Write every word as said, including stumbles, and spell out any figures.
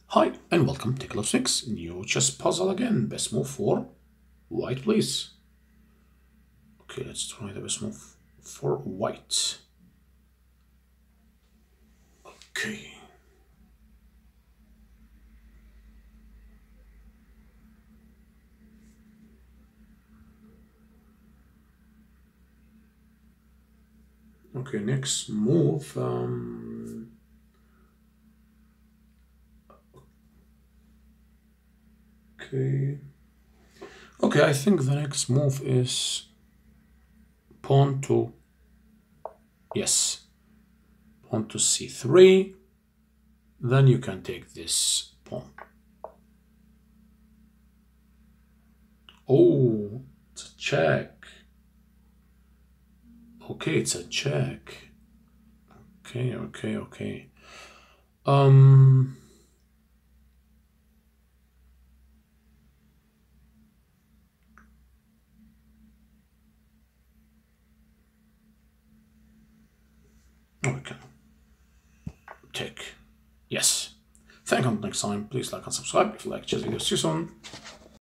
Hi and welcome to Clipsmixxx. New chess puzzle again. Best move for white, please. Okay, let's try the best move for white. Okay. Okay, next move. Um, okay. Okay, I think the next move is pawn to, yes, pawn to c three. Then you can take this pawn. Oh, it's a check. Okay, it's a check. Okay, okay, okay. Um... Oh, we can take. Yes. Thank you. Until next time, please like and subscribe if you like chess videos. See you soon.